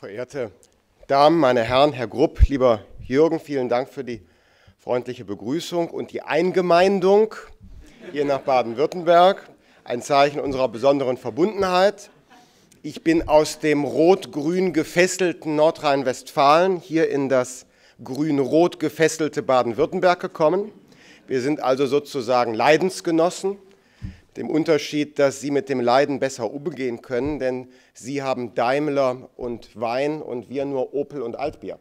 Verehrte Damen, meine Herren, Herr Grupp, lieber Jürgen, vielen Dank für die freundliche Begrüßung und die Eingemeindung hier nach Baden-Württemberg. Ein Zeichen unserer besonderen Verbundenheit. Ich bin aus dem rot-grün gefesselten Nordrhein-Westfalen hier in das grün-rot gefesselte Baden-Württemberg gekommen. Wir sind also sozusagen Leidensgenossen, mit dem Unterschied, dass Sie mit dem Leiden besser umgehen können, denn Sie haben Daimler und Wein und wir nur Opel und Altbier.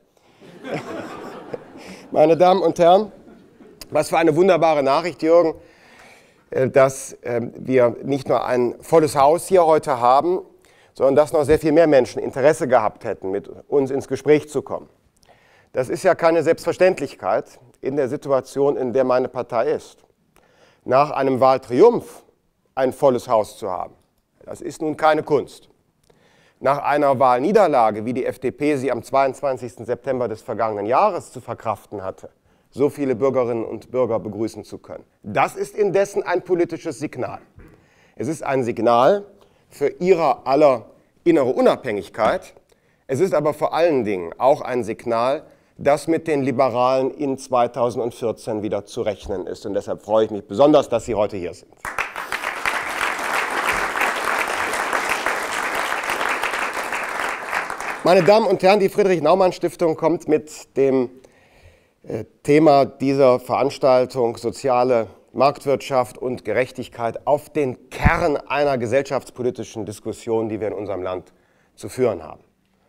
Meine Damen und Herren, was für eine wunderbare Nachricht, Jürgen, dass wir nicht nur ein volles Haus hier heute haben, sondern dass noch sehr viel mehr Menschen Interesse gehabt hätten, mit uns ins Gespräch zu kommen. Das ist ja keine Selbstverständlichkeit in der Situation, in der meine Partei ist. Nach einem Wahltriumph ein volles Haus zu haben, das ist nun keine Kunst. Nach einer Wahlniederlage, wie die FDP sie am 22. September des vergangenen Jahres zu verkraften hatte, so viele Bürgerinnen und Bürger begrüßen zu können. Das ist indessen ein politisches Signal. Es ist ein Signal für ihrer aller innere Unabhängigkeit. Es ist aber vor allen Dingen auch ein Signal, dass mit den Liberalen in 2014 wieder zu rechnen ist. Und deshalb freue ich mich besonders, dass Sie heute hier sind. Meine Damen und Herren, die Friedrich-Naumann-Stiftung kommt mit dem Thema dieser Veranstaltung soziale Marktwirtschaft und Gerechtigkeit auf den Kern einer gesellschaftspolitischen Diskussion, die wir in unserem Land zu führen haben.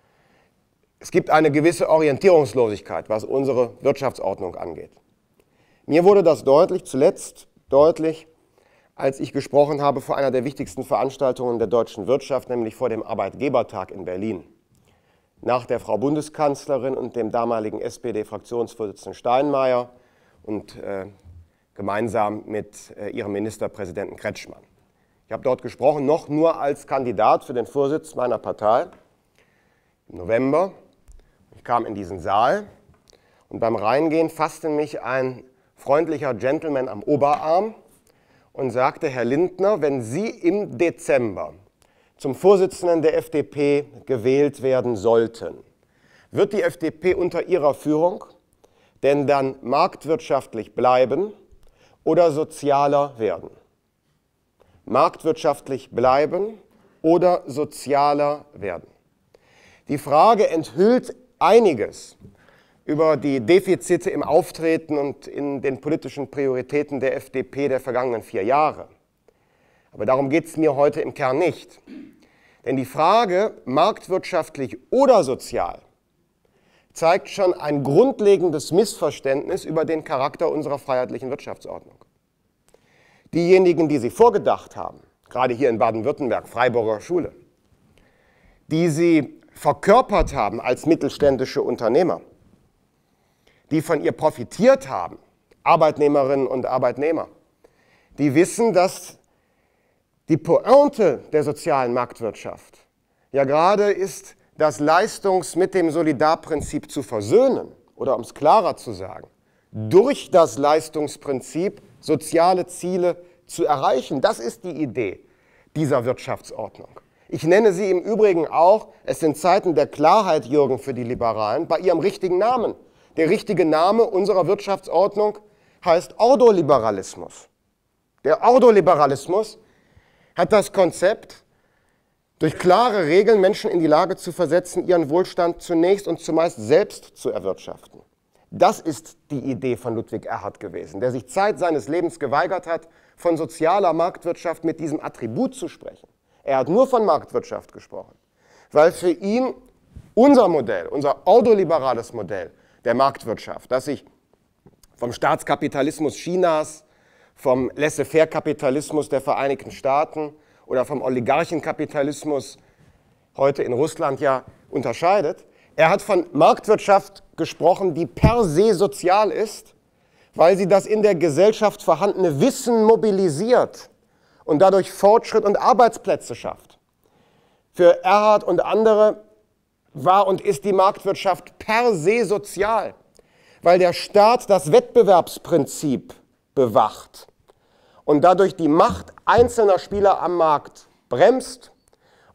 Es gibt eine gewisse Orientierungslosigkeit, was unsere Wirtschaftsordnung angeht. Mir wurde das zuletzt deutlich, als ich gesprochen habe vor einer der wichtigsten Veranstaltungen der deutschen Wirtschaft, nämlich vor dem Arbeitgebertag in Berlin. Nach der Frau Bundeskanzlerin und dem damaligen SPD-Fraktionsvorsitzenden Steinmeier und gemeinsam mit ihrem Ministerpräsidenten Kretschmann. Ich habe dort gesprochen, noch nur als Kandidat für den Vorsitz meiner Partei im November. Ich kam in diesen Saal und beim Reingehen fasste mich ein freundlicher Gentleman am Oberarm und sagte: Herr Lindner, wenn Sie im Dezember zum Vorsitzenden der FDP gewählt werden sollten, wird die FDP unter Ihrer Führung denn dann marktwirtschaftlich bleiben oder sozialer werden? Marktwirtschaftlich bleiben oder sozialer werden? Die Frage enthüllt einiges über die Defizite im Auftreten und in den politischen Prioritäten der FDP der vergangenen 4 Jahre. Aber darum geht es mir heute im Kern nicht. Denn die Frage, marktwirtschaftlich oder sozial, zeigt schon ein grundlegendes Missverständnis über den Charakter unserer freiheitlichen Wirtschaftsordnung. Diejenigen, die sie vorgedacht haben, gerade hier in Baden-Württemberg, Freiburger Schule, die sie verkörpert haben als mittelständische Unternehmer, die von ihr profitiert haben, Arbeitnehmerinnen und Arbeitnehmer, die wissen, dass die Pointe der sozialen Marktwirtschaft ja gerade ist, das mit dem Solidarprinzip zu versöhnen, oder um es klarer zu sagen, durch das Leistungsprinzip soziale Ziele zu erreichen. Das ist die Idee dieser Wirtschaftsordnung. Ich nenne sie im Übrigen auch, es sind Zeiten der Klarheit, Jürgen, für die Liberalen, bei ihrem richtigen Namen. Der richtige Name unserer Wirtschaftsordnung heißt Ordoliberalismus. Der Ordoliberalismus hat das Konzept, durch klare Regeln Menschen in die Lage zu versetzen, ihren Wohlstand zunächst und zumeist selbst zu erwirtschaften. Das ist die Idee von Ludwig Erhard gewesen, der sich Zeit seines Lebens geweigert hat, von sozialer Marktwirtschaft mit diesem Attribut zu sprechen. Er hat nur von Marktwirtschaft gesprochen, weil für ihn unser Modell, unser ordoliberales Modell der Marktwirtschaft, das sich vom Staatskapitalismus Chinas, vom Laissez-faire-Kapitalismus der Vereinigten Staaten oder vom Oligarchenkapitalismus heute in Russland ja unterscheidet. Er hat von Marktwirtschaft gesprochen, die per se sozial ist, weil sie das in der Gesellschaft vorhandene Wissen mobilisiert und dadurch Fortschritt und Arbeitsplätze schafft. Für Erhard und andere war und ist die Marktwirtschaft per se sozial, weil der Staat das Wettbewerbsprinzip bewacht und dadurch die Macht einzelner Spieler am Markt bremst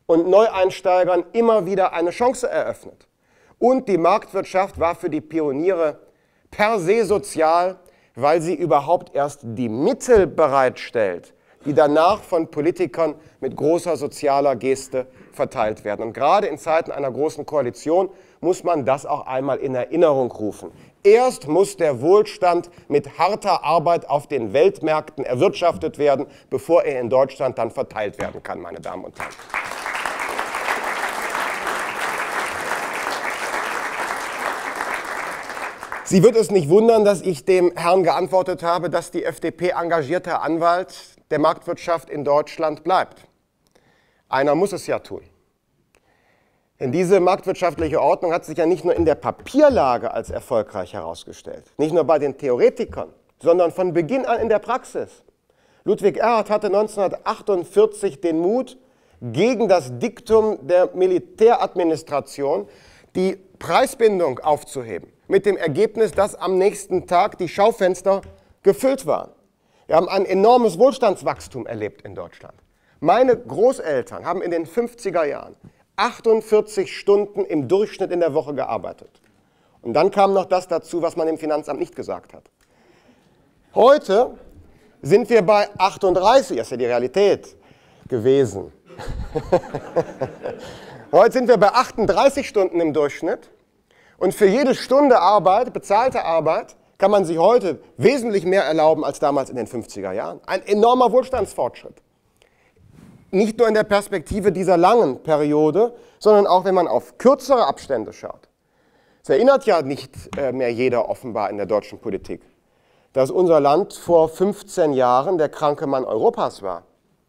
und Neueinsteigern immer wieder eine Chance eröffnet. Und die Marktwirtschaft war für die Pioniere per se sozial, weil sie überhaupt erst die Mittel bereitstellt, die danach von Politikern mit großer sozialer Geste verteilt werden. Und gerade in Zeiten einer großen Koalition muss man das auch einmal in Erinnerung rufen. Erst muss der Wohlstand mit harter Arbeit auf den Weltmärkten erwirtschaftet werden, bevor er in Deutschland dann verteilt werden kann, meine Damen und Herren. Sie wird es nicht wundern, dass ich dem Herrn geantwortet habe, dass die FDP engagierter Anwalt der Marktwirtschaft in Deutschland bleibt. Einer muss es ja tun. Denn diese marktwirtschaftliche Ordnung hat sich ja nicht nur in der Papierlage als erfolgreich herausgestellt, nicht nur bei den Theoretikern, sondern von Beginn an in der Praxis. Ludwig Erhard hatte 1948 den Mut, gegen das Diktum der Militäradministration die Preisbindung aufzuheben, mit dem Ergebnis, dass am nächsten Tag die Schaufenster gefüllt waren. Wir haben ein enormes Wohlstandswachstum erlebt in Deutschland. Meine Großeltern haben in den 50er Jahren 48 Stunden im Durchschnitt in der Woche gearbeitet. Und dann kam noch das dazu, was man im Finanzamt nicht gesagt hat. Heute sind wir bei 38, das ist ja die Realität gewesen. Heute sind wir bei 38 Stunden im Durchschnitt. Und für jede Stunde Arbeit, bezahlte Arbeit, kann man sich heute wesentlich mehr erlauben als damals in den 50er Jahren. Ein enormer Wohlstandsfortschritt. Nicht nur in der Perspektive dieser langen Periode, sondern auch, wenn man auf kürzere Abstände schaut. Es erinnert ja nicht mehr jeder offenbar in der deutschen Politik, dass unser Land vor 15 Jahren der kranke Mann Europas war.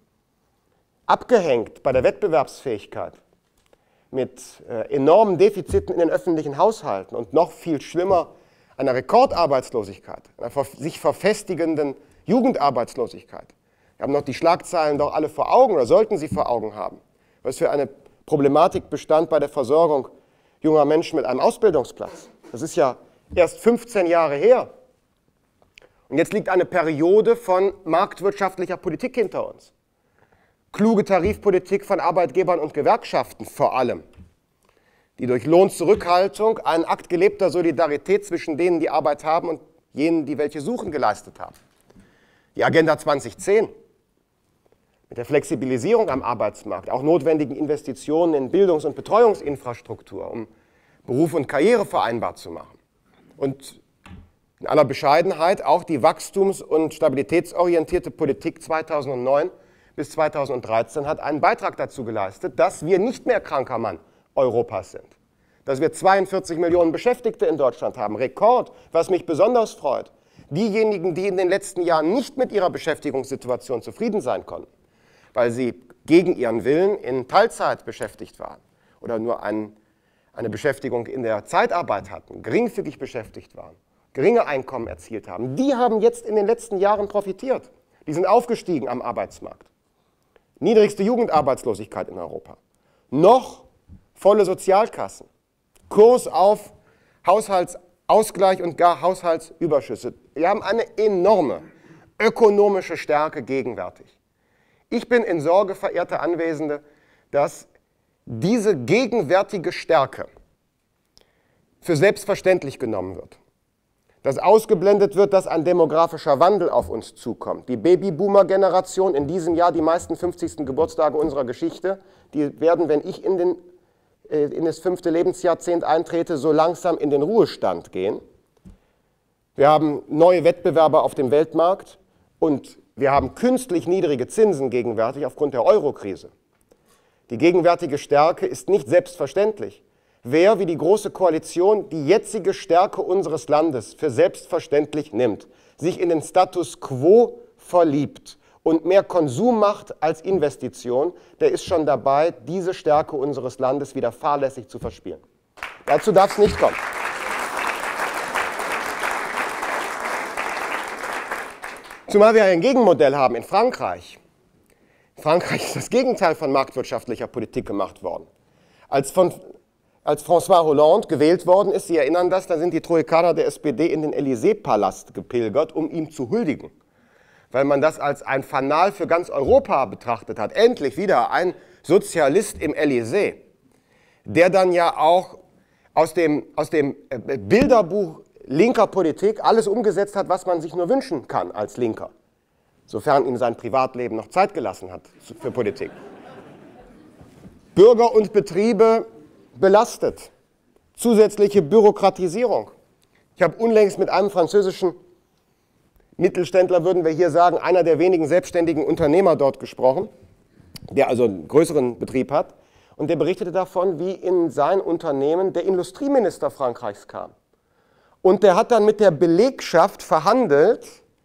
Abgehängt bei der Wettbewerbsfähigkeit, mit enormen Defiziten in den öffentlichen Haushalten und noch viel schlimmer einer Rekordarbeitslosigkeit, einer sich verfestigenden Jugendarbeitslosigkeit. Wir haben noch die Schlagzeilen doch alle vor Augen oder sollten sie vor Augen haben, was für eine Problematik bestand bei der Versorgung junger Menschen mit einem Ausbildungsplatz. Das ist ja erst 15 Jahre her. Und jetzt liegt eine Periode von marktwirtschaftlicher Politik hinter uns. Kluge Tarifpolitik von Arbeitgebern und Gewerkschaften vor allem, die durch Lohnzurückhaltung einen Akt gelebter Solidarität zwischen denen, die Arbeit haben und jenen, die welche suchen, geleistet haben. Die Agenda 2010 mit der Flexibilisierung am Arbeitsmarkt, auch notwendigen Investitionen in Bildungs- und Betreuungsinfrastruktur, um Beruf und Karriere vereinbar zu machen. Und in aller Bescheidenheit auch die wachstums- und stabilitätsorientierte Politik 2009 bis 2013 hat einen Beitrag dazu geleistet, dass wir nicht mehr kranker Mann Europas sind. Dass wir 42 Millionen Beschäftigte in Deutschland haben, Rekord, was mich besonders freut. Diejenigen, die in den letzten Jahren nicht mit ihrer Beschäftigungssituation zufrieden sein konnten, weil sie gegen ihren Willen in Teilzeit beschäftigt waren oder nur eine Beschäftigung in der Zeitarbeit hatten, geringfügig beschäftigt waren, geringe Einkommen erzielt haben, die haben jetzt in den letzten Jahren profitiert. Die sind aufgestiegen am Arbeitsmarkt. Niedrigste Jugendarbeitslosigkeit in Europa. Noch volle Sozialkassen. Kurs auf Haushaltsausgleich und gar Haushaltsüberschüsse. Wir haben eine enorme ökonomische Stärke gegenwärtig. Ich bin in Sorge, verehrte Anwesende, dass diese gegenwärtige Stärke für selbstverständlich genommen wird. Dass ausgeblendet wird, dass ein demografischer Wandel auf uns zukommt. Die Babyboomer-Generation, in diesem Jahr die meisten 50. Geburtstage unserer Geschichte, die werden, wenn ich in das 5. Lebensjahrzehnt eintrete, so langsam in den Ruhestand gehen. Wir haben neue Wettbewerber auf dem Weltmarkt und wir haben künstlich niedrige Zinsen gegenwärtig aufgrund der Eurokrise. Die gegenwärtige Stärke ist nicht selbstverständlich. Wer wie die Große Koalition die jetzige Stärke unseres Landes für selbstverständlich nimmt, sich in den Status quo verliebt und mehr Konsum macht als Investition, der ist schon dabei, diese Stärke unseres Landes wieder fahrlässig zu verspielen. Dazu darf es nicht kommen. Zumal wir ein Gegenmodell haben in Frankreich. In Frankreich ist das Gegenteil von marktwirtschaftlicher Politik gemacht worden. Als François Hollande gewählt worden ist, Sie erinnern das, da sind die Troikaner der SPD in den Élysée-Palast gepilgert, um ihm zu huldigen. Weil man das als ein Fanal für ganz Europa betrachtet hat. Endlich wieder ein Sozialist im Élysée, der dann ja auch aus dem Bilderbuch linker Politik alles umgesetzt hat, was man sich nur wünschen kann als Linker, sofern ihm sein Privatleben noch Zeit gelassen hat für Politik. Bürger und Betriebe belastet, zusätzliche Bürokratisierung. Ich habe unlängst mit einem französischen Mittelständler, würden wir hier sagen, einer der wenigen selbstständigen Unternehmer dort gesprochen, der also einen größeren Betrieb hat, und der berichtete davon, wie in sein Unternehmen der Industrieminister Frankreichs kam. Und der hat dann mit der Belegschaft verhandelt,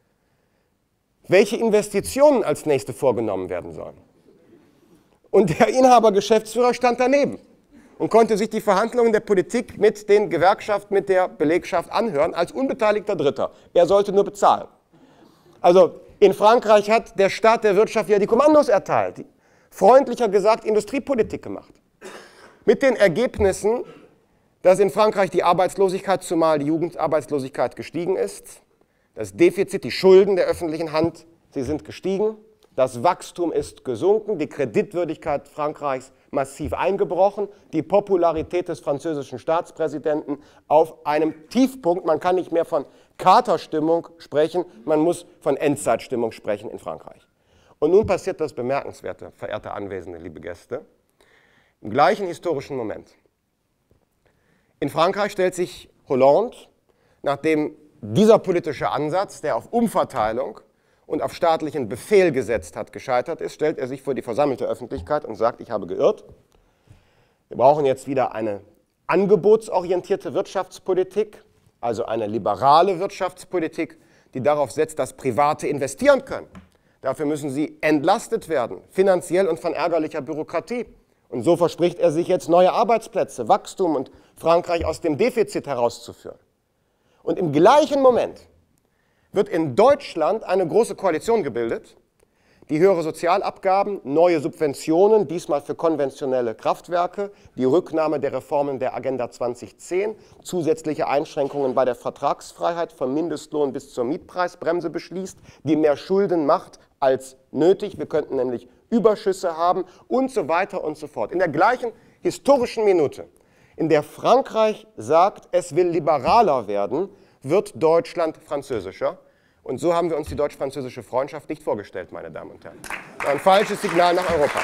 welche Investitionen als nächste vorgenommen werden sollen. Und der Inhaber, Geschäftsführer stand daneben und konnte sich die Verhandlungen der Politik mit den Gewerkschaften, mit der Belegschaft anhören, als unbeteiligter Dritter. Er sollte nur bezahlen. Also in Frankreich hat der Staat der Wirtschaft ja die Kommandos erteilt, freundlicher gesagt Industriepolitik gemacht. Mit den Ergebnissen, dass in Frankreich die Arbeitslosigkeit, zumal die Jugendarbeitslosigkeit gestiegen ist, das Defizit, die Schulden der öffentlichen Hand, sie sind gestiegen, das Wachstum ist gesunken, die Kreditwürdigkeit Frankreichs massiv eingebrochen, die Popularität des französischen Staatspräsidenten auf einem Tiefpunkt. Man kann nicht mehr von Katerstimmung sprechen, man muss von Endzeitstimmung sprechen in Frankreich. Und nun passiert das Bemerkenswerte, verehrte Anwesende, liebe Gäste, im gleichen historischen Moment. In Frankreich stellt sich Hollande, nachdem dieser politische Ansatz, der auf Umverteilung und auf staatlichen Befehl gesetzt hat, gescheitert ist, stellt er sich vor die versammelte Öffentlichkeit und sagt, ich habe geirrt. Wir brauchen jetzt wieder eine angebotsorientierte Wirtschaftspolitik, also eine liberale Wirtschaftspolitik, die darauf setzt, dass Private investieren können. Dafür müssen sie entlastet werden, finanziell und von ärgerlicher Bürokratie. Und so verspricht er sich jetzt neue Arbeitsplätze, Wachstum und Frankreich aus dem Defizit herauszuführen. Und im gleichen Moment wird in Deutschland eine große Koalition gebildet, die höhere Sozialabgaben, neue Subventionen, diesmal für konventionelle Kraftwerke, die Rücknahme der Reformen der Agenda 2010, zusätzliche Einschränkungen bei der Vertragsfreiheit vom Mindestlohn bis zur Mietpreisbremse beschließt, die mehr Schulden macht als nötig. Wir könnten nämlich Überschüsse haben und so weiter und so fort. In der gleichen historischen Minute, in der Frankreich sagt, es will liberaler werden, wird Deutschland französischer. Und so haben wir uns die deutsch-französische Freundschaft nicht vorgestellt, meine Damen und Herren. Ein falsches Signal nach Europa.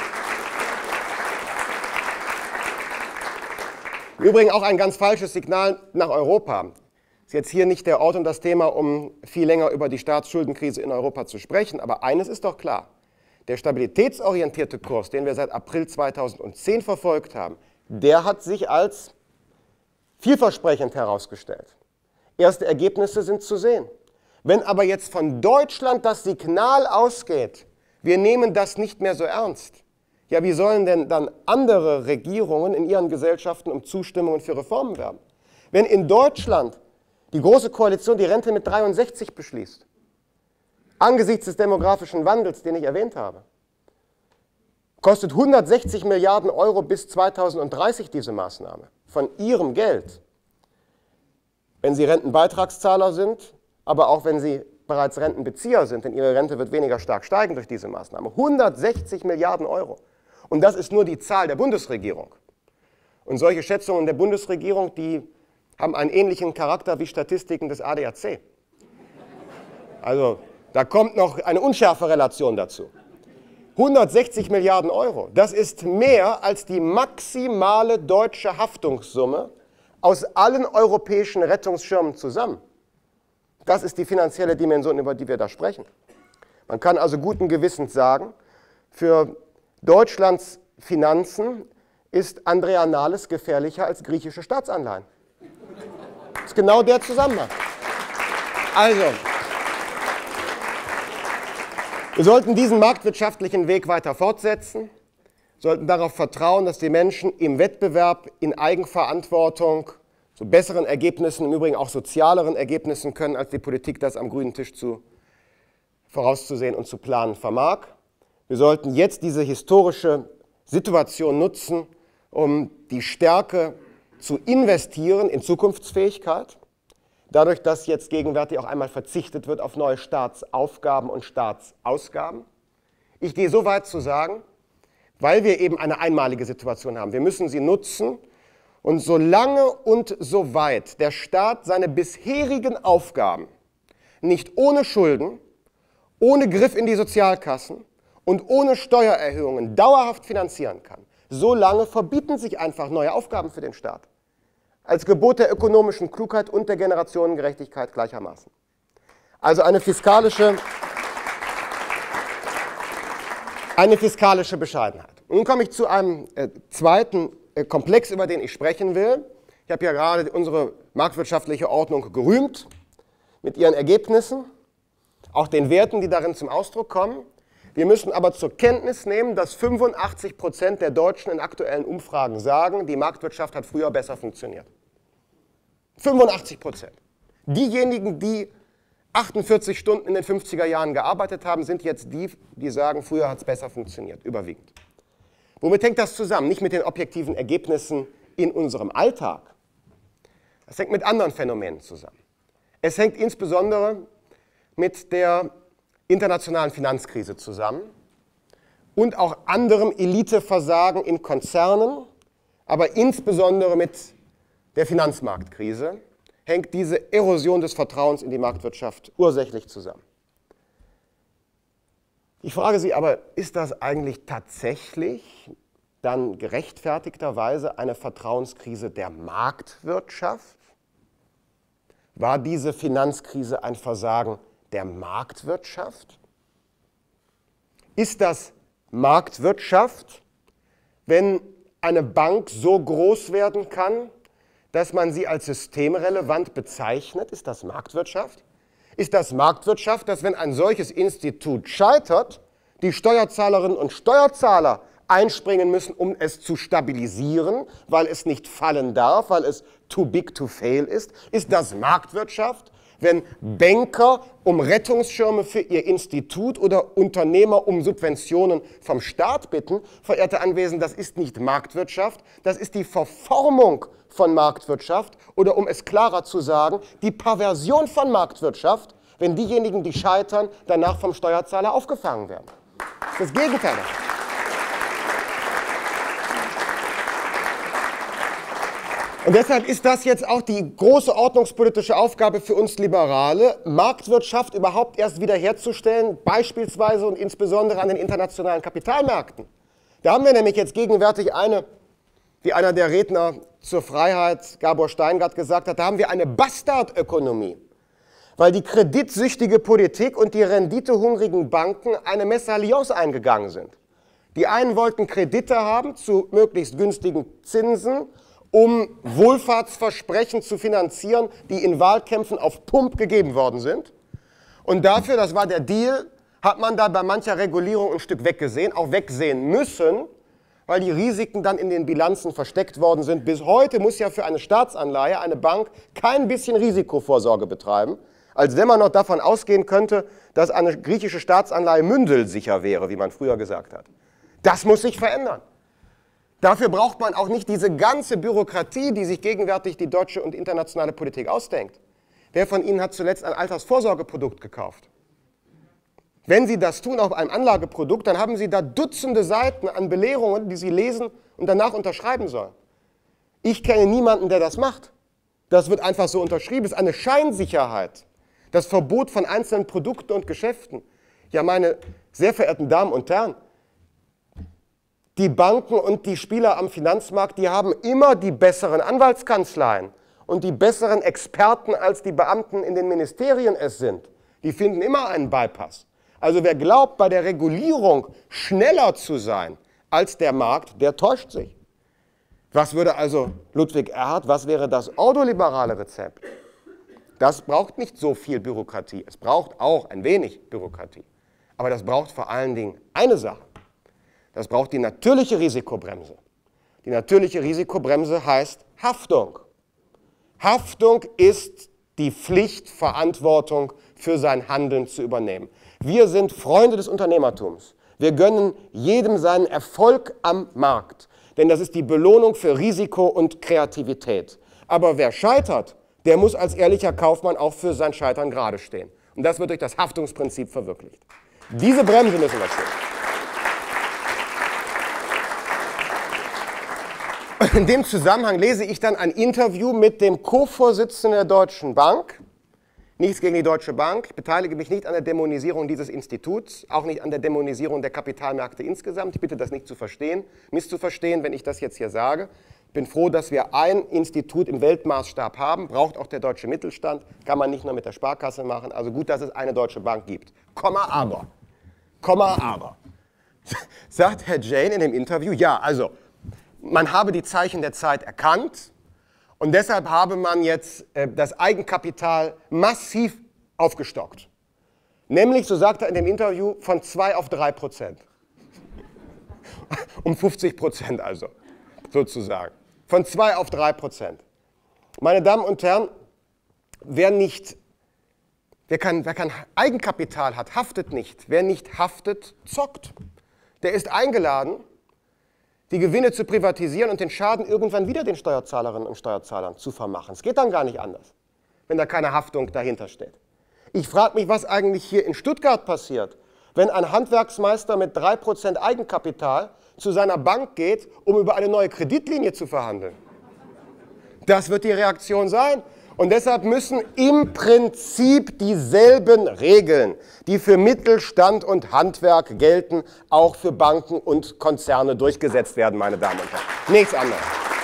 Im Übrigen auch ein ganz falsches Signal nach Europa. Ist jetzt hier nicht der Ort und das Thema, um viel länger über die Staatsschuldenkrise in Europa zu sprechen, aber eines ist doch klar. Der stabilitätsorientierte Kurs, den wir seit April 2010 verfolgt haben, der hat sich als vielversprechend herausgestellt. Erste Ergebnisse sind zu sehen. Wenn aber jetzt von Deutschland das Signal ausgeht, wir nehmen das nicht mehr so ernst, ja, wie sollen denn dann andere Regierungen in ihren Gesellschaften um Zustimmungen für Reformen werben? Wenn in Deutschland die Große Koalition die Rente mit 63 beschließt, angesichts des demografischen Wandels, den ich erwähnt habe, kostet 160 Milliarden Euro bis 2030 diese Maßnahme von Ihrem Geld. Wenn Sie Rentenbeitragszahler sind, aber auch wenn Sie bereits Rentenbezieher sind, denn Ihre Rente wird weniger stark steigen durch diese Maßnahme. 160 Milliarden Euro. Und das ist nur die Zahl der Bundesregierung. Und solche Schätzungen der Bundesregierung, die haben einen ähnlichen Charakter wie Statistiken des ADAC. Also da kommt noch eine unschärfe Relation dazu. 160 Milliarden Euro, das ist mehr als die maximale deutsche Haftungssumme aus allen europäischen Rettungsschirmen zusammen. Das ist die finanzielle Dimension, über die wir da sprechen. Man kann also guten Gewissens sagen, für Deutschlands Finanzen ist Andrea Nahles gefährlicher als griechische Staatsanleihen. Das ist genau der Zusammenhang. Also, wir sollten diesen marktwirtschaftlichen Weg weiter fortsetzen, sollten darauf vertrauen, dass die Menschen im Wettbewerb, in Eigenverantwortung zu besseren Ergebnissen, im Übrigen auch sozialeren Ergebnissen können, als die Politik das am grünen Tisch vorauszusehen und zu planen vermag. Wir sollten jetzt diese historische Situation nutzen, um die Stärke zu investieren in Zukunftsfähigkeit, dadurch, dass jetzt gegenwärtig auch einmal verzichtet wird auf neue Staatsaufgaben und Staatsausgaben. Ich gehe so weit zu sagen, weil wir eben eine einmalige Situation haben. Wir müssen sie nutzen und solange und soweit der Staat seine bisherigen Aufgaben nicht ohne Schulden, ohne Griff in die Sozialkassen und ohne Steuererhöhungen dauerhaft finanzieren kann, solange verbieten sich einfach neue Aufgaben für den Staat. Als Gebot der ökonomischen Klugheit und der Generationengerechtigkeit gleichermaßen. Also eine fiskalische Bescheidenheit. Und nun komme ich zu einem zweiten Komplex, über den ich sprechen will. Ich habe ja gerade unsere marktwirtschaftliche Ordnung gerühmt, mit ihren Ergebnissen, auch den Werten, die darin zum Ausdruck kommen. Wir müssen aber zur Kenntnis nehmen, dass 85% der Deutschen in aktuellen Umfragen sagen, die Marktwirtschaft hat früher besser funktioniert. 85%. Diejenigen, die 48 Stunden in den 50er Jahren gearbeitet haben, sind jetzt die, die sagen, früher hat es besser funktioniert, überwiegend. Womit hängt das zusammen? Nicht mit den objektiven Ergebnissen in unserem Alltag. Das hängt mit anderen Phänomenen zusammen. Es hängt insbesondere mit der internationalen Finanzkrise zusammen und auch anderem Eliteversagen in Konzernen, aber insbesondere mit der Finanzmarktkrise hängt diese Erosion des Vertrauens in die Marktwirtschaft ursächlich zusammen. Ich frage Sie aber, ist das eigentlich tatsächlich dann gerechtfertigterweise eine Vertrauenskrise der Marktwirtschaft? War diese Finanzkrise ein Versagen der Marktwirtschaft? Ist das Marktwirtschaft, wenn eine Bank so groß werden kann, dass man sie als systemrelevant bezeichnet? Ist das Marktwirtschaft? Ist das Marktwirtschaft, dass wenn ein solches Institut scheitert, die Steuerzahlerinnen und Steuerzahler einspringen müssen, um es zu stabilisieren, weil es nicht fallen darf, weil es too big to fail ist? Ist das Marktwirtschaft, wenn Banker um Rettungsschirme für ihr Institut oder Unternehmer um Subventionen vom Staat bitten? Verehrte Anwesende, das ist nicht Marktwirtschaft, das ist die Verformung von Marktwirtschaft oder um es klarer zu sagen, die Perversion von Marktwirtschaft, wenn diejenigen, die scheitern, danach vom Steuerzahler aufgefangen werden. Das ist das Gegenteil. Und deshalb ist das jetzt auch die große ordnungspolitische Aufgabe für uns Liberale, Marktwirtschaft überhaupt erst wiederherzustellen, beispielsweise und insbesondere an den internationalen Kapitalmärkten. Da haben wir nämlich jetzt gegenwärtig wie einer der Redner zur Freiheit, Gabor Steingart, gesagt hat, da haben wir eine Bastardökonomie, weil die kreditsüchtige Politik und die renditehungrigen Banken eine Messalliance eingegangen sind. Die einen wollten Kredite haben zu möglichst günstigen Zinsen, um Wohlfahrtsversprechen zu finanzieren, die in Wahlkämpfen auf Pump gegeben worden sind. Und dafür, das war der Deal, hat man da bei mancher Regulierung ein Stück weggesehen, auch wegsehen müssen, weil die Risiken dann in den Bilanzen versteckt worden sind. Bis heute muss ja für eine Staatsanleihe eine Bank kein bisschen Risikovorsorge betreiben, als wenn man noch davon ausgehen könnte, dass eine griechische Staatsanleihe mündelsicher wäre, wie man früher gesagt hat. Das muss sich verändern. Dafür braucht man auch nicht diese ganze Bürokratie, die sich gegenwärtig die deutsche und internationale Politik ausdenkt. Wer von Ihnen hat zuletzt ein Altersvorsorgeprodukt gekauft? Wenn Sie das tun auf einem Anlageprodukt, dann haben Sie da Dutzende Seiten an Belehrungen, die Sie lesen und danach unterschreiben sollen. Ich kenne niemanden, der das macht. Das wird einfach so unterschrieben. Es ist eine Scheinsicherheit. Das Verbot von einzelnen Produkten und Geschäften. Ja, meine sehr verehrten Damen und Herren, die Banken und die Spieler am Finanzmarkt, die haben immer die besseren Anwaltskanzleien und die besseren Experten, als die Beamten in den Ministerien es sind. Die finden immer einen Bypass. Also wer glaubt, bei der Regulierung schneller zu sein als der Markt, der täuscht sich. Was würde also Ludwig Erhard, was wäre das ordoliberale Rezept? Das braucht nicht so viel Bürokratie. Es braucht auch ein wenig Bürokratie. Aber das braucht vor allen Dingen eine Sache. Das braucht die natürliche Risikobremse. Die natürliche Risikobremse heißt Haftung. Haftung ist die Pflicht, Verantwortung für sein Handeln zu übernehmen. Wir sind Freunde des Unternehmertums. Wir gönnen jedem seinen Erfolg am Markt. Denn das ist die Belohnung für Risiko und Kreativität. Aber wer scheitert, der muss als ehrlicher Kaufmann auch für sein Scheitern gerade stehen. Und das wird durch das Haftungsprinzip verwirklicht. Diese Bremse müssen wir stehen. In dem Zusammenhang lese ich dann ein Interview mit dem Co-Vorsitzenden der Deutschen Bank. Nichts gegen die Deutsche Bank. Ich beteilige mich nicht an der Dämonisierung dieses Instituts, auch nicht an der Dämonisierung der Kapitalmärkte insgesamt. Ich bitte das nicht zu verstehen, misszuverstehen, wenn ich das jetzt hier sage. Ich bin froh, dass wir ein Institut im Weltmaßstab haben, braucht auch der deutsche Mittelstand, kann man nicht nur mit der Sparkasse machen. Also gut, dass es eine Deutsche Bank gibt. Komma aber, sagt Herr Jain in dem Interview, ja, also man habe die Zeichen der Zeit erkannt und deshalb habe man jetzt das Eigenkapital massiv aufgestockt. Nämlich, so sagt er in dem Interview, von 2 auf 3%. Um 50% also, sozusagen. Von 2 auf 3%. Meine Damen und Herren, wer kein Eigenkapital hat, haftet nicht. Wer nicht haftet, zockt. Der ist eingeladen, die Gewinne zu privatisieren und den Schaden irgendwann wieder den Steuerzahlerinnen und Steuerzahlern zu vermachen. Es geht dann gar nicht anders, wenn da keine Haftung dahinter steht. Ich frage mich, was eigentlich hier in Stuttgart passiert, wenn ein Handwerksmeister mit 3% Eigenkapital zu seiner Bank geht, um über eine neue Kreditlinie zu verhandeln. Das wird die Reaktion sein. Und deshalb müssen im Prinzip dieselben Regeln, die für Mittelstand und Handwerk gelten, auch für Banken und Konzerne durchgesetzt werden, meine Damen und Herren. Nichts anderes.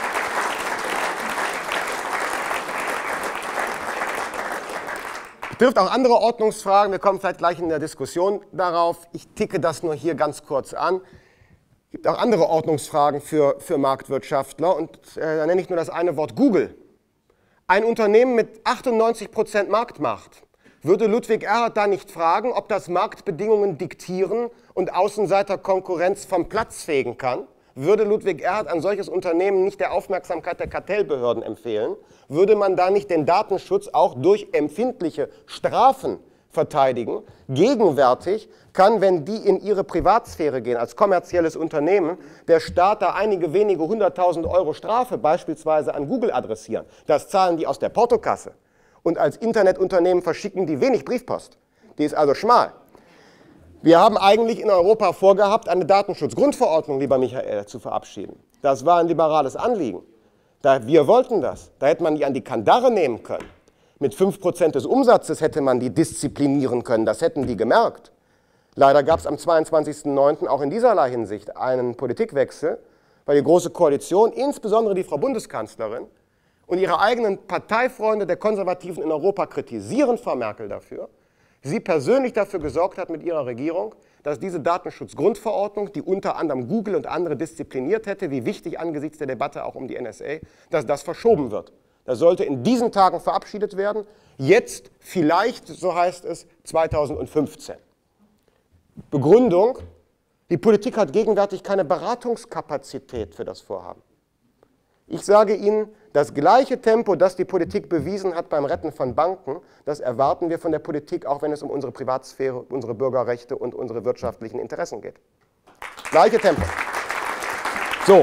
Betrifft auch andere Ordnungsfragen. Wir kommen vielleicht gleich in der Diskussion darauf. Ich ticke das nur hier ganz kurz an. Es gibt auch andere Ordnungsfragen für Marktwirtschaftler. Und da nenne ich nur das eine Wort Google. Ein Unternehmen mit 98% Marktmacht. Würde Ludwig Erhard da nicht fragen, ob das Marktbedingungen diktieren und Außenseiterkonkurrenz vom Platz fegen kann? Würde Ludwig Erhard ein solches Unternehmen nicht der Aufmerksamkeit der Kartellbehörden empfehlen? Würde man da nicht den Datenschutz auch durch empfindliche Strafen verteidigen? Gegenwärtig kann, wenn die in ihre Privatsphäre gehen, als kommerzielles Unternehmen, der Staat da einige wenige 100.000 Euro Strafe beispielsweise an Google adressieren. Das zahlen die aus der Portokasse. Und als Internetunternehmen verschicken die wenig Briefpost. Die ist also schmal. Wir haben eigentlich in Europa vorgehabt, eine Datenschutzgrundverordnung, lieber Michael, zu verabschieden. Das war ein liberales Anliegen. Wir wollten das. Da hätte man die an die Kandare nehmen können. Mit 5% des Umsatzes hätte man die disziplinieren können. Das hätten die gemerkt. Leider gab es am 22.09. auch in dieserlei Hinsicht einen Politikwechsel, weil die Große Koalition, insbesondere die Frau Bundeskanzlerin und ihre eigenen Parteifreunde der Konservativen in Europa kritisieren Frau Merkel dafür, sie persönlich dafür gesorgt hat mit ihrer Regierung, dass diese Datenschutzgrundverordnung, die unter anderem Google und andere diszipliniert hätte, wie wichtig angesichts der Debatte auch um die NSA, dass das verschoben wird. Das sollte in diesen Tagen verabschiedet werden, jetzt vielleicht, so heißt es, 2015. Begründung, die Politik hat gegenwärtig keine Beratungskapazität für das Vorhaben. Ich sage Ihnen, das gleiche Tempo, das die Politik bewiesen hat beim Retten von Banken, das erwarten wir von der Politik, auch wenn es um unsere Privatsphäre, unsere Bürgerrechte und unsere wirtschaftlichen Interessen geht. Gleiche Tempo. So.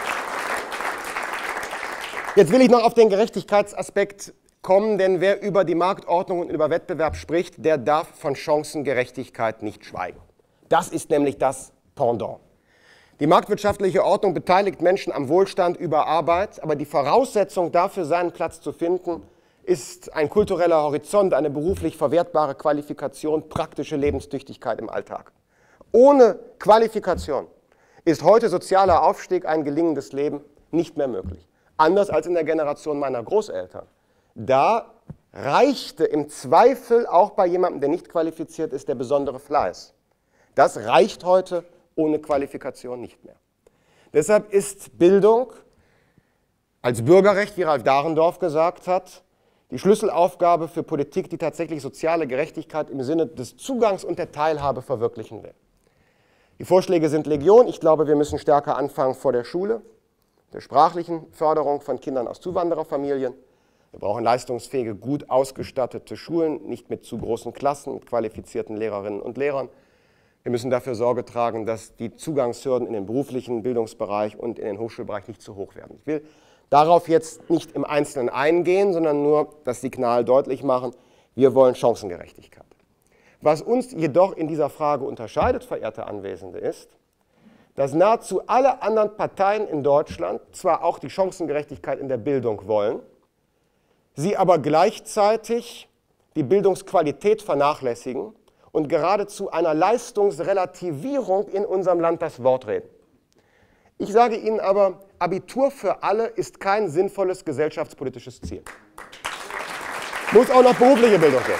Jetzt will ich noch auf den Gerechtigkeitsaspekt kommen, denn wer über die Marktordnung und über Wettbewerb spricht, der darf von Chancengerechtigkeit nicht schweigen. Das ist nämlich das Pendant. Die marktwirtschaftliche Ordnung beteiligt Menschen am Wohlstand über Arbeit, aber die Voraussetzung dafür, seinen Platz zu finden, ist ein kultureller Horizont, eine beruflich verwertbare Qualifikation, praktische Lebenstüchtigkeit im Alltag. Ohne Qualifikation ist heute sozialer Aufstieg, ein gelingendes Leben nicht mehr möglich. Anders als in der Generation meiner Großeltern. Da reichte im Zweifel auch bei jemandem, der nicht qualifiziert ist, der besondere Fleiß. Das reicht heute ohne Qualifikation nicht mehr. Deshalb ist Bildung als Bürgerrecht, wie Ralf Dahrendorf gesagt hat, die Schlüsselaufgabe für Politik, die tatsächlich soziale Gerechtigkeit im Sinne des Zugangs und der Teilhabe verwirklichen will. Die Vorschläge sind Legion. Ich glaube, wir müssen stärker anfangen vor der Schule, der sprachlichen Förderung von Kindern aus Zuwandererfamilien. Wir brauchen leistungsfähige, gut ausgestattete Schulen, nicht mit zu großen Klassen, mit qualifizierten Lehrerinnen und Lehrern. Wir müssen dafür Sorge tragen, dass die Zugangshürden in den beruflichen Bildungsbereich und in den Hochschulbereich nicht zu hoch werden. Ich will darauf jetzt nicht im Einzelnen eingehen, sondern nur das Signal deutlich machen, wir wollen Chancengerechtigkeit. Was uns jedoch in dieser Frage unterscheidet, verehrte Anwesende, ist, dass nahezu alle anderen Parteien in Deutschland zwar auch die Chancengerechtigkeit in der Bildung wollen, sie aber gleichzeitig die Bildungsqualität vernachlässigen und geradezu einer Leistungsrelativierung in unserem Land das Wort reden. Ich sage Ihnen aber, Abitur für alle ist kein sinnvolles gesellschaftspolitisches Ziel. Muss auch noch berufliche Bildung geben.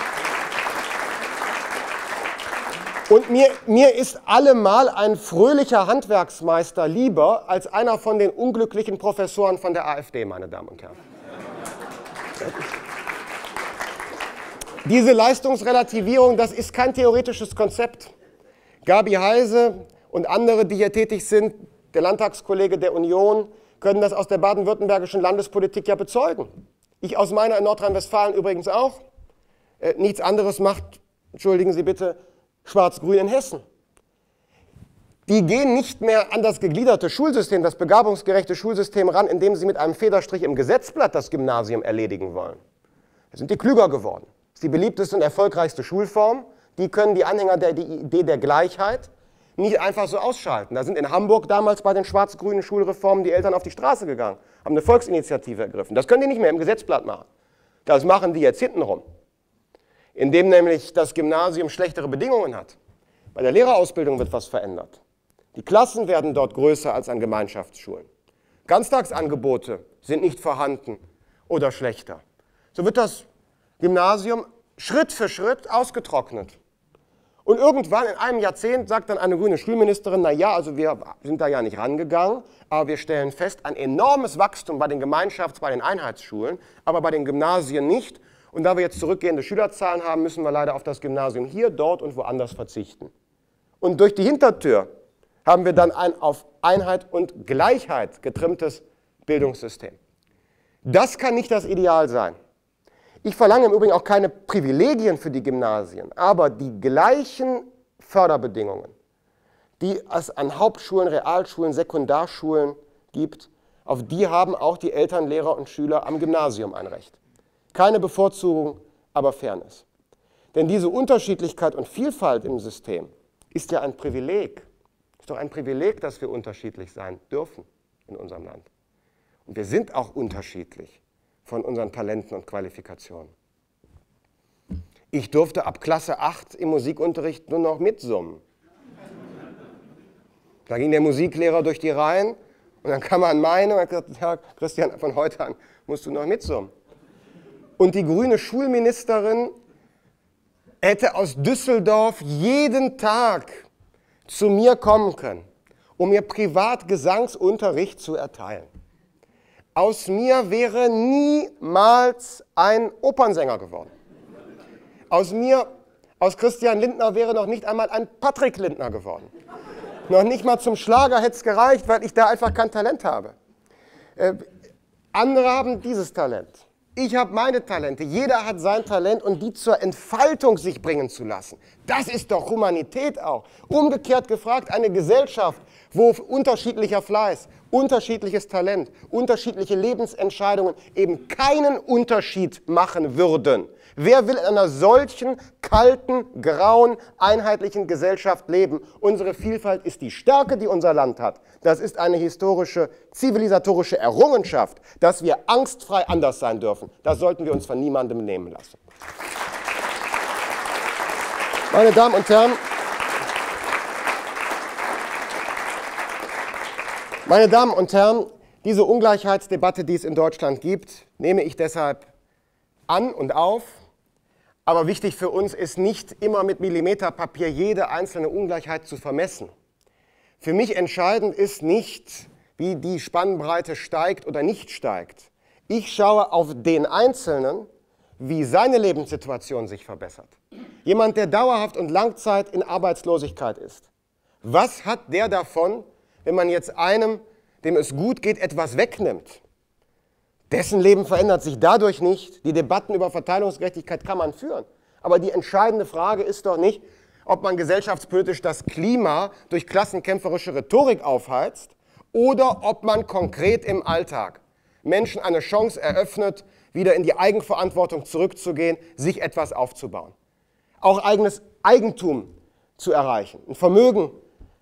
Und mir ist allemal ein fröhlicher Handwerksmeister lieber als einer von den unglücklichen Professoren von der AfD, meine Damen und Herren. Diese Leistungsrelativierung, das ist kein theoretisches Konzept. Gabi Heise und andere, die hier tätig sind, der Landtagskollege der Union, können das aus der baden-württembergischen Landespolitik ja bezeugen. Ich aus meiner in Nordrhein-Westfalen übrigens auch. Nichts anderes macht, entschuldigen Sie bitte, Schwarz-Grün in Hessen. Die gehen nicht mehr an das gegliederte Schulsystem, das begabungsgerechte Schulsystem ran, indem sie mit einem Federstrich im Gesetzblatt das Gymnasium erledigen wollen. Da sind die klüger geworden. Das ist die beliebteste und erfolgreichste Schulform. Die können die Anhänger der Idee der Gleichheit nicht einfach so ausschalten. Da sind in Hamburg damals bei den schwarz-grünen Schulreformen die Eltern auf die Straße gegangen, haben eine Volksinitiative ergriffen. Das können die nicht mehr im Gesetzblatt machen. Das machen die jetzt hintenrum, indem nämlich das Gymnasium schlechtere Bedingungen hat. Bei der Lehrerausbildung wird was verändert. Die Klassen werden dort größer als an Gemeinschaftsschulen. Ganztagsangebote sind nicht vorhanden oder schlechter. So wird das Gymnasium Schritt für Schritt ausgetrocknet. Und irgendwann in einem Jahrzehnt sagt dann eine grüne Schulministerin, na ja, also wir sind da ja nicht rangegangen, aber wir stellen fest, ein enormes Wachstum bei den bei den Einheitsschulen, aber bei den Gymnasien nicht. Und da wir jetzt zurückgehende Schülerzahlen haben, müssen wir leider auf das Gymnasium hier, dort und woanders verzichten. Und durch die Hintertür haben wir dann ein auf Einheit und Gleichheit getrimmtes Bildungssystem. Das kann nicht das Ideal sein. Ich verlange im Übrigen auch keine Privilegien für die Gymnasien, aber die gleichen Förderbedingungen, die es an Hauptschulen, Realschulen, Sekundarschulen gibt, auf die haben auch die Eltern, Lehrer und Schüler am Gymnasium ein Recht. Keine Bevorzugung, aber Fairness. Denn diese Unterschiedlichkeit und Vielfalt im System ist ja ein Privileg. Es ist doch ein Privileg, dass wir unterschiedlich sein dürfen in unserem Land. Und wir sind auch unterschiedlich von unseren Talenten und Qualifikationen. Ich durfte ab Klasse 8 im Musikunterricht nur noch mitsummen. Da ging der Musiklehrer durch die Reihen und dann kam er an meine und hat gesagt, ja, Christian, von heute an musst du noch mitsummen. Und die grüne Schulministerin hätte aus Düsseldorf jeden Tag zu mir kommen können, um mir privat Gesangsunterricht zu erteilen. Aus mir wäre niemals ein Opernsänger geworden. Aus Christian Lindner wäre noch nicht einmal ein Patrick Lindner geworden. Noch nicht mal zum Schlager hätte es gereicht, weil ich da einfach kein Talent habe. Andere haben dieses Talent. Ich habe meine Talente. Jeder hat sein Talent und die zur Entfaltung sich bringen zu lassen. Das ist doch Humanität auch. Umgekehrt gefragt, eine Gesellschaft, wo unterschiedlicher Fleiß, unterschiedliches Talent, unterschiedliche Lebensentscheidungen eben keinen Unterschied machen würden. Wer will in einer solchen kalten, grauen, einheitlichen Gesellschaft leben? Unsere Vielfalt ist die Stärke, die unser Land hat. Das ist eine historische, zivilisatorische Errungenschaft, dass wir angstfrei anders sein dürfen. Das sollten wir uns von niemandem nehmen lassen. Meine Damen und Herren, diese Ungleichheitsdebatte, die es in Deutschland gibt, nehme ich deshalb an und auf. Aber wichtig für uns ist nicht immer mit Millimeterpapier jede einzelne Ungleichheit zu vermessen. Für mich entscheidend ist nicht, wie die Spannbreite steigt oder nicht steigt. Ich schaue auf den Einzelnen, wie seine Lebenssituation sich verbessert. Jemand, der dauerhaft und Langzeit in Arbeitslosigkeit ist. Was hat der davon, wenn man jetzt einem, dem es gut geht, etwas wegnimmt? Dessen Leben verändert sich dadurch nicht. Die Debatten über Verteilungsgerechtigkeit kann man führen. Aber die entscheidende Frage ist doch nicht, ob man gesellschaftspolitisch das Klima durch klassenkämpferische Rhetorik aufheizt oder ob man konkret im Alltag Menschen eine Chance eröffnet, wieder in die Eigenverantwortung zurückzugehen, sich etwas aufzubauen. Auch eigenes Eigentum zu erreichen, ein Vermögen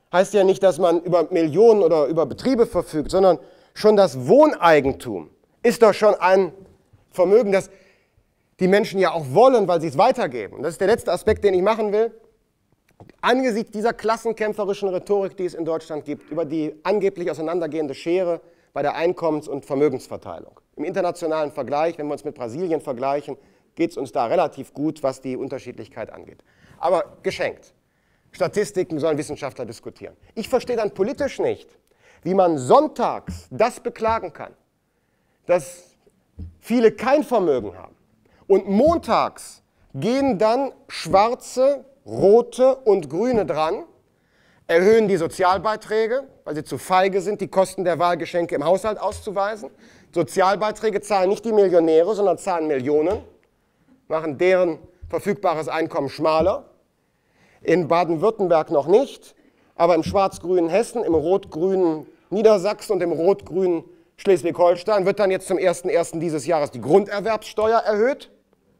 heißt ja nicht, dass man über Millionen oder über Betriebe verfügt, sondern schon das Wohneigentum ist doch schon ein Vermögen, das die Menschen ja auch wollen, weil sie es weitergeben. Und das ist der letzte Aspekt, den ich machen will. Angesichts dieser klassenkämpferischen Rhetorik, die es in Deutschland gibt, über die angeblich auseinandergehende Schere bei der Einkommens- und Vermögensverteilung. Im internationalen Vergleich, wenn wir uns mit Brasilien vergleichen, geht es uns da relativ gut, was die Unterschiedlichkeit angeht. Aber geschenkt. Statistiken sollen Wissenschaftler diskutieren. Ich verstehe dann politisch nicht, wie man sonntags das beklagen kann, dass viele kein Vermögen haben. Und montags gehen dann Schwarze, Rote und Grüne dran, erhöhen die Sozialbeiträge, weil sie zu feige sind, die Kosten der Wahlgeschenke im Haushalt auszuweisen. Sozialbeiträge zahlen nicht die Millionäre, sondern zahlen Millionen, machen deren verfügbares Einkommen schmaler. In Baden-Württemberg noch nicht, aber im schwarz-grünen Hessen, im rot-grünen Niedersachsen und im rot-grünen Schleswig-Holstein wird dann jetzt zum 01.01. dieses Jahres die Grunderwerbssteuer erhöht.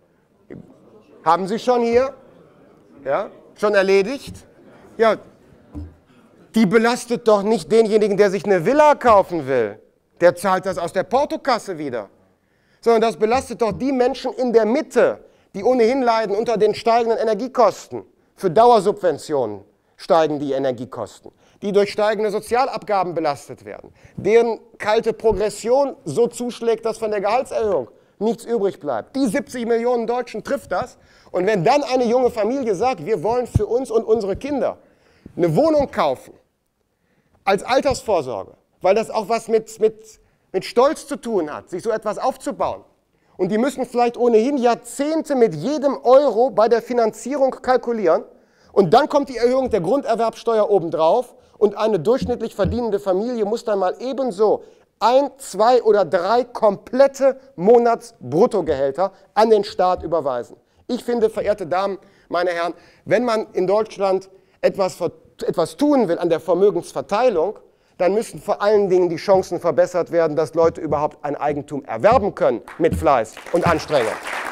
Haben Sie schon hier? Ja, schon erledigt? Ja, die belastet doch nicht denjenigen, der sich eine Villa kaufen will. Der zahlt das aus der Portokasse wieder. Sondern das belastet doch die Menschen in der Mitte, die ohnehin leiden unter den steigenden Energiekosten. Für Dauersubventionen steigen die Energiekosten, die durch steigende Sozialabgaben belastet werden, deren kalte Progression so zuschlägt, dass von der Gehaltserhöhung nichts übrig bleibt. Die 70 Millionen Deutschen trifft das. Und wenn dann eine junge Familie sagt, wir wollen für uns und unsere Kinder eine Wohnung kaufen, als Altersvorsorge, weil das auch was mit Stolz zu tun hat, sich so etwas aufzubauen. Und die müssen vielleicht ohnehin Jahrzehnte mit jedem Euro bei der Finanzierung kalkulieren. Und dann kommt die Erhöhung der Grunderwerbsteuer obendrauf und eine durchschnittlich verdienende Familie muss dann mal ebenso 1, 2 oder 3 komplette Monatsbruttogehälter an den Staat überweisen. Ich finde, verehrte Damen, meine Herren, wenn man in Deutschland etwas tun will an der Vermögensverteilung, dann müssen vor allen Dingen die Chancen verbessert werden, dass Leute überhaupt ein Eigentum erwerben können mit Fleiß und Anstrengung.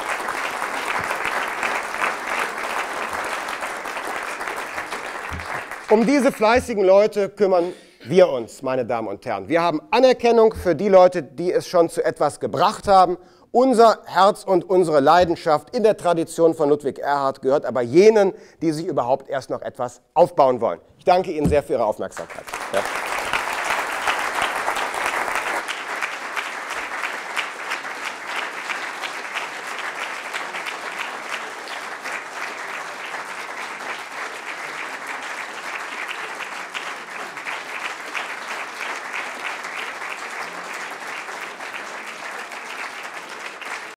Um diese fleißigen Leute kümmern wir uns, meine Damen und Herren. Wir haben Anerkennung für die Leute, die es schon zu etwas gebracht haben. Unser Herz und unsere Leidenschaft in der Tradition von Ludwig Erhard gehört aber jenen, die sich überhaupt erst noch etwas aufbauen wollen. Ich danke Ihnen sehr für Ihre Aufmerksamkeit. Ja.